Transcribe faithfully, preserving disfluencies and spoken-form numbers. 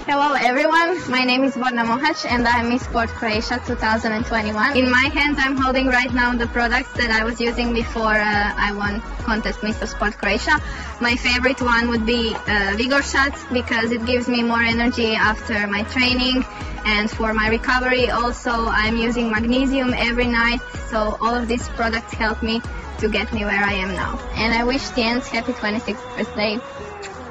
Hello everyone, my name is Borna Mohac and I am Miss Sport Croatia two thousand twenty-one. In my hands I'm holding right now the products that I was using before uh, I won contest Miss Sport Croatia. My favorite one would be uh, Vigor Shots because it gives me more energy after my training, and for my recovery also I'm using magnesium every night, so all of these products help me to get me where I am now. And I wish Tiens happy twenty-sixth birthday.